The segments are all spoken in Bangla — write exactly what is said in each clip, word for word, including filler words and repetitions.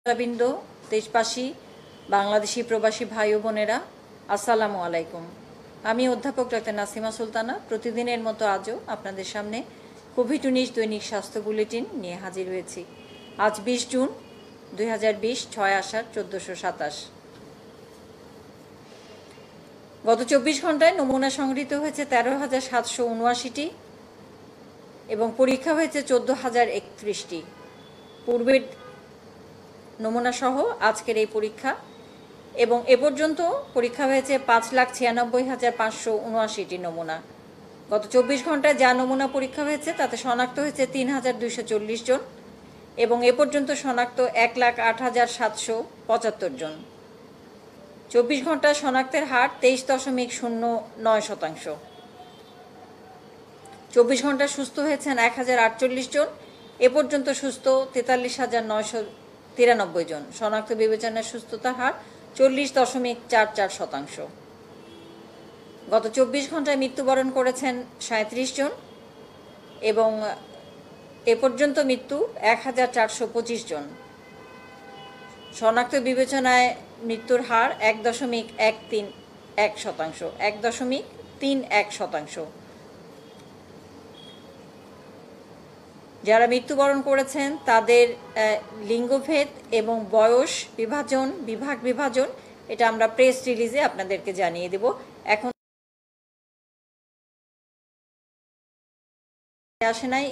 বিন্দু দেশবাসী, বাংলাদেশি প্রবাসী ভাই ও বোনেরা, আসসালামু আলাইকুম। আমি অধ্যাপক ডক্টর নাসিমা সুলতানা প্রতিদিনের মতো আজও আপনাদের সামনে কোভিড উনিশ দৈনিক স্বাস্থ্য বুলেটিন নিয়ে হাজির হয়েছি। আজ বিশ জুন দুই হাজার বিশ, ছয় আষাঢ় চোদ্দোশো সাতাশ। গত চব্বিশ ঘন্টায় নমুনা সংগৃহীত হয়েছে তেরো হাজার সাতশো উনআশিটি এবং পরীক্ষা হয়েছে চোদ্দ হাজার একত্রিশটি। পূর্বের নমুনা সহ আজকের এই পরীক্ষা, এবং এ পর্যন্ত পরীক্ষা হয়েছে পাঁচ লাখ ছিয়ানব্বই হাজার পাঁচশো উনআশিটি নমুনা। গত চব্বিশ ঘন্টায় যা নমুনা পরীক্ষা হয়েছে তাতে শনাক্ত হয়েছে তিন হাজার দুইশো চল্লিশ জন এবং এ পর্যন্ত শনাক্ত এক লাখ আট হাজার সাতশো পঁচাত্তর জন। চব্বিশ ঘন্টা শনাক্তের হার তেইশ দশমিক শূন্য নয় শতাংশ। চব্বিশ ঘন্টা সুস্থ হয়েছেন এক হাজার আটচল্লিশ জন, এ পর্যন্ত সুস্থ তেতাল্লিশ হাজার নয়শো তিরানব্বই জন। শনাক্ত বিবেচনার সুস্থতার হার চল্লিশ দশমিক চার চার শতাংশ। গত চব্বিশ ঘন্টায় মৃত্যুবরণ করেছেন সাঁত্রিশ জন এবং এ পর্যন্ত মৃত্যু এক হাজার চারশো পঁচিশ জন। শনাক্ত বিবেচনায় মৃত্যুর হার এক দশমিক এক তিন এক শতাংশ এক দশমিক তিন এক শতাংশ। যারা মৃত্যুবরণ করেছেন তাদের লিঙ্গভেদ এবং বয়স বিভাজন, বিভাগ বিভাজন, এটা আমরা প্রেস রিলিজে আপনাদেরকে জানিয়ে দেব। এখন আসে নাই,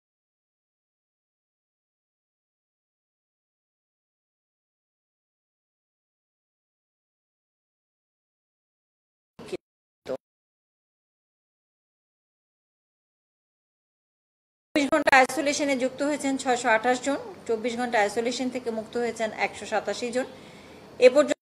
চব্বিশ ঘন্টা আইসোলেশনে যুক্ত হয়েছেন ছয়শো আঠাশ জন। চব্বিশ ঘন্টা আইসোলেশন থেকে মুক্ত হয়েছেন একশো সাতাশি জন। এ পর্যন্ত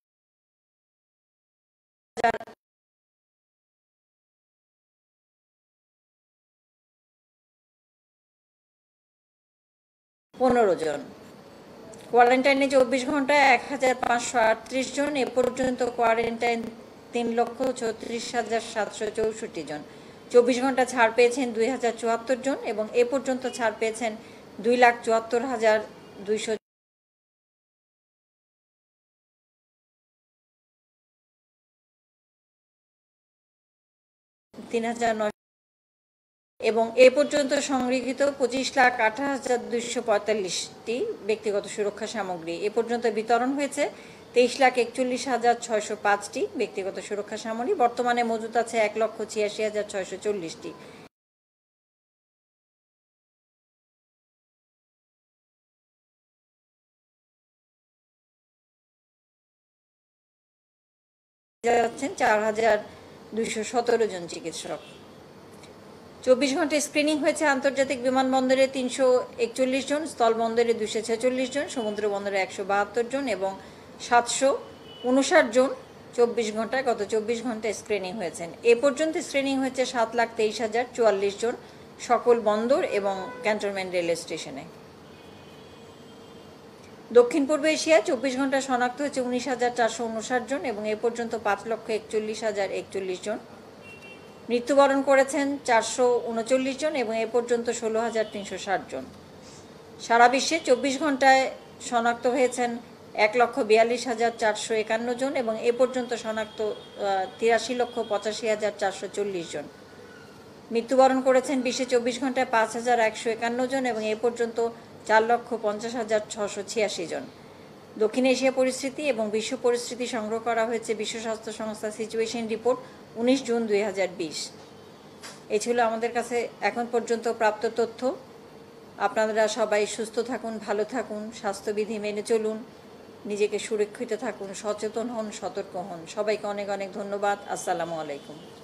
পনেরো জন। কোয়ারেন্টাইনে চব্বিশ ঘন্টায় এক হাজার পাঁচশো আটত্রিশ জন। এ পর্যন্ত কোয়ারেন্টাইন তিন লক্ষ ছত্রিশ হাজার সাতশো চৌষট্টি জন। চব্বিশ ঘন্টা ছাড় পেয়েছেন দুই হাজার চুয়াত্তর জন এবং এ পর্যন্ত ছাড় পেয়েছেন দুই লাখ চুয়াত্তর হাজার দুইশো তিন হাজার নয় এবং এ পর্যন্ত সংগৃহীত পঁচিশ লাখ আঠাশ হাজার দুইশো পঁয়তাল্লিশটি ব্যক্তিগত সুরক্ষা সামগ্রী। এ পর্যন্ত বিতরণ হয়েছে তেইশ লাখ একচল্লিশ হাজার ছয়শো পাঁচটি ব্যক্তিগত সুরক্ষা সামগ্রী। বর্তমানে মজুত আছে এক লক্ষ ছিয়াশি হাজার ছয়শো চল্লিশটি। যাচ্ছেন চার হাজার দুইশো সতেরো জন চিকিৎসক। চব্বিশ ঘন্টায় স্ক্রিনিং হয়েছে আন্তর্জাতিক বিমানবন্দরে তিনশো একচল্লিশ জন, স্থলবন্দরে দুশো ছেচল্লিশ জন, সমুদ্র বন্দরে একশো বাহাত্তর জন এবং সাতশো উনষাট জন চব্বিশ ঘন্টায় গত চব্বিশ ঘন্টায় স্ক্রিনিং হয়েছেন। এ পর্যন্ত স্ক্রিনিং হয়েছে সাত লাখ তেইশ হাজার চুয়াল্লিশ জন সকল বন্দর এবং ক্যান্টনমেন্ট রেল স্টেশনে। দক্ষিণ পূর্ব এশিয়ায় চব্বিশ ঘন্টা শনাক্ত হয়েছে উনিশ হাজার চারশো উনষাট জন এবং এ পর্যন্ত পাঁচ লক্ষ একচল্লিশ হাজার একচল্লিশ জন। মৃত্যুবরণ করেছেন চারশো উনচল্লিশ জন এবং এ পর্যন্ত ষোলো হাজার তিনশো ষাট জন। সারা বিশ্বে চব্বিশ ঘন্টায় শনাক্ত হয়েছেন এক লক্ষ বিয়াল্লিশ হাজার চারশো একান্ন জন এবং এ পর্যন্ত শনাক্ত তিরাশি লক্ষ পঁচাশি হাজার চারশো চল্লিশ জন। মৃত্যুবরণ করেছেন বিশ্বে চব্বিশ ঘন্টায় পাঁচ হাজার একশো একান্ন জন এবং এ পর্যন্ত চার লক্ষ পঞ্চাশ হাজার ছশো ছিয়াশি জন। দক্ষিণ এশিয়া পরিস্থিতি এবং বিশ্ব পরিস্থিতি সংগ্রহ করা হয়েছে বিশ্ব স্বাস্থ্য সংস্থা সিচুয়েশন রিপোর্ট উনিশ জুন দুই হাজার বিশ। এ ছিল আমাদের কাছে এখন পর্যন্ত প্রাপ্ত তথ্য। আপনারা সবাই সুস্থ থাকুন, ভালো থাকুন, স্বাস্থ্যবিধি মেনে চলুন, নিজেকে সুরক্ষিত থাকুন, সচেতন হন, সতর্ক হন। সবাইকে অনেক অনেক ধন্যবাদ। আসসালামু আলাইকুম।